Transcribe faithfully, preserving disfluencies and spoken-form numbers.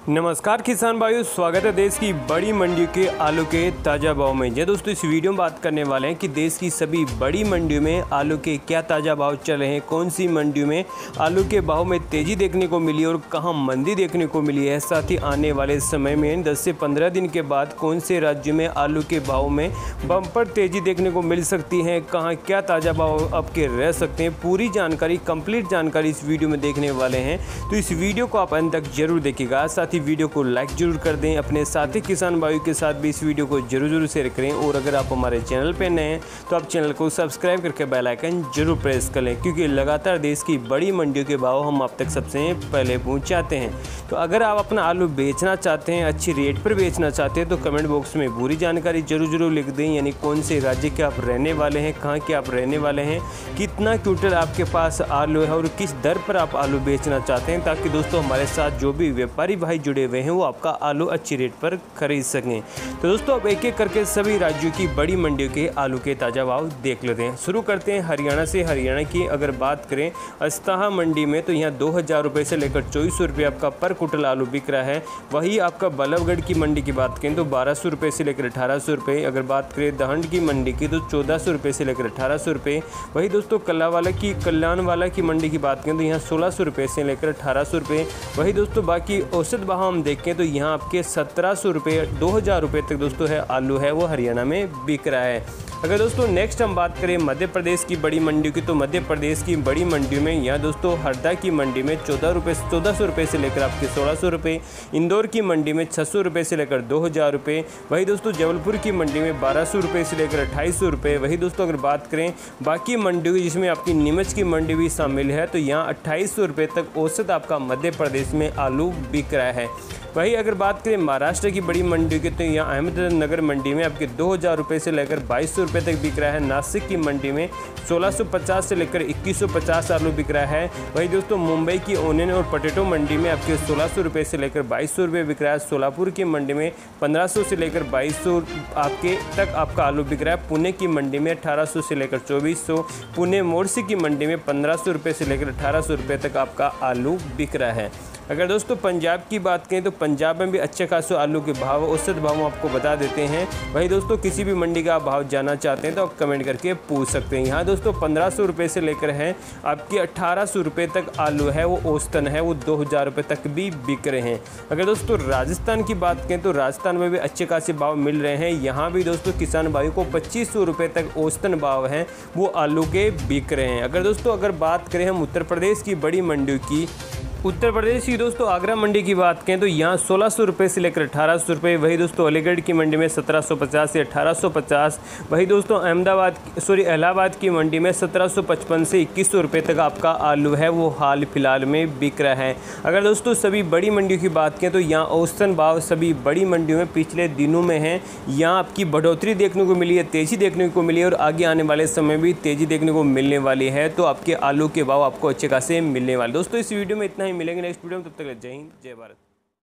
नमस्कार किसान भाइयों, स्वागत है देश की बड़ी मंडियों के आलू के ताज़ा भाव में। जी दोस्तों, इस वीडियो में बात करने वाले हैं कि देश की सभी बड़ी मंडियों में आलू के क्या ताज़ा भाव चल रहे हैं, कौन सी मंडियों में आलू के भाव में तेज़ी देखने को मिली और कहां मंदी देखने को मिली है। साथ ही आने वाले समय में दस से पंद्रह दिन के बाद कौन से राज्यों में आलू के भाव में बम्पर तेज़ी देखने को मिल सकती है, कहाँ क्या ताज़ा भाव आपके रह सकते हैं। पूरी जानकारी, कंप्लीट जानकारी इस वीडियो में देखने वाले हैं, तो इस वीडियो को आप अंत तक जरूर देखिएगा। साथ ही वीडियो को लाइक जरूर कर दें, अपने साथी किसान भाइयों के साथ भी इस वीडियो को जरूर जरूर शेयर करें। और अगर आप हमारे चैनल पर नए हैं तो आप चैनल को सब्सक्राइब करके बेल आइकन जरूर प्रेस कर लें, क्योंकि लगातार देश की बड़ी मंडियों के भाव हम आप तक सबसे पहले पहुंचाते हैं। तो अगर आप अपना आलू बेचना चाहते हैं, अच्छी रेट पर बेचना चाहते हैं, तो कमेंट बॉक्स में पूरी जानकारी जरूर जरूर लिख दें, यानी कौन से राज्य के आप रहने वाले हैं, कहाँ के आप रहने वाले हैं, कितना क्विंटल आपके पास आलू है और किस दर पर आप आलू बेचना चाहते हैं, ताकि दोस्तों हमारे साथ जो भी व्यापारी भाई जुड़े हुए हैं वो आपका आलू अच्छी रेट पर खरीद सकें। तो दोस्तों अब एक एक करके सभी राज्यों की बड़ी मंडियों के आलू के ताज़ा भाव देख लेते हैं। शुरू करते हैं हरियाणा से। हरियाणा की अगर बात करें अस्ताहा मंडी में, तो यहाँ दो हज़ार रुपये से लेकर चौबीस सौ रुपये आपका पर कुंटल आलू बिक रहा है। वही आपका बल्लभगढ़ की मंडी की बात करें तो बारह सौ रुपये से लेकर अठारह सौ रुपये। अगर बात करें दहंड की मंडी की तो चौदह सौ रुपये से लेकर अठारह सौ रुपये। वही दोस्तों कल्लावाला की कल्याणवाला की मंडी की बात करें तो यहाँ सोलह सौ रुपये से लेकर अठारह सौ रुपये। वही दोस्तों बाकी औसत भाव हम देखें तो यहाँ आपके सत्रह सौ रुपये दो हज़ार रुपये तक दोस्तों है आलू है वो हरियाणा में बिक रहा है। अगर दोस्तों नेक्स्ट हम बात करें मध्य प्रदेश की बड़ी मंडियों की, तो मध्य प्रदेश की बड़ी मंडियों में यहाँ दोस्तों हरदा की मंडी में चौदह रुपये चौदह सौ रुपये से लेकर आपके सोलह सौ रुपये। इंदौर की मंडी में छः सौ रुपये से लेकर दो हज़ार रुपये। वही दोस्तों जबलपुर की मंडी में बारह सौ रुपये से लेकर अट्ठाईस सौ रुपये। वही दोस्तों अगर बात करें बाकी मंडियों की, जिसमें आपकी नीमच की मंडी भी शामिल है, तो यहाँ अट्ठाईस सौ रुपये तक औसत आपका मध्य प्रदेश में आलू बिक रहा है। वही अगर बात करें महाराष्ट्र की बड़ी मंडी की, तो यहाँ अहमदनगर मंडी में आपके दो हज़ार रुपये से लेकर बाईस सौ रुपये तक बिक रहा है। नासिक की मंडी में सोलह सौ पचास से लेकर इक्कीस सौ पचास आलू बिक रहा है। वही दोस्तों मुंबई की ओनियन और पोटैटो मंडी में आपके सोलह सौ रुपये से लेकर बाईस सौ रुपये बिक रहा है। सोलापुर की मंडी में पंद्रह सौ से लेकर बाईस सौ आपके तक आपका आलू बिक रहा है। पुणे की मंडी में अठारह सौ से लेकर चौबीस सौ। पुणे मोरसी की मंडी में पंद्रह सौ रुपये से लेकर अठारह सौ रुपये तक आपका आलू बिक रहा है। अगर दोस्तों पंजाब की बात करें तो पंजाब में भी अच्छे खासे आलू के भाव, औसत भाव आपको बता देते हैं। वही दोस्तों किसी भी मंडी का भाव जानना चाहते हैं तो आप कमेंट करके पूछ सकते हैं। यहाँ दोस्तों पंद्रह सौ रुपये से लेकर है आपके अट्ठारह सौ रुपये तक आलू है वो औसतन है वो दो हज़ार रुपये तक भी बिक रहे हैं। अगर दोस्तों राजस्थान की बात करें तो राजस्थान में भी अच्छे खासे भाव मिल रहे हैं। यहाँ भी दोस्तों किसान भाइयों को पच्चीस सौ रुपये तक औसतन भाव हैं वो आलू के बिक रहे हैं। अगर दोस्तों अगर बात करें हम उत्तर प्रदेश की बड़ी मंडियों की, उत्तर प्रदेश की दोस्तों आगरा मंडी की बात करें तो यहाँ सोलह सौ रुपये से लेकर अठारह सौ रुपये। वही दोस्तों अलीगढ़ की मंडी में सत्रह सौ पचास से अठारह सौ पचास। वही दोस्तों अहमदाबाद सॉरी इलाहाबाद की मंडी में सत्रह सौ पचपन से इक्कीस सौ रुपये तक आपका आलू है वो हाल फिलहाल में बिक रहा है। अगर दोस्तों सभी बड़ी मंडियों की बात करें तो यहाँ औसतन भाव सभी बड़ी मंडियों में पिछले दिनों में हैं। यहाँ आपकी बढ़ोतरी देखने को मिली है, तेज़ी देखने को मिली है और आगे आने वाले समय भी तेज़ी देखने को मिलने वाली है। तो आपके आलू के भाव आपको अच्छे खासे मिलने वाले। दोस्तों इस वीडियो में इतना, मिलेंगे नेक्स्ट वीडियो में, तब तक जय हिंद जय भारत।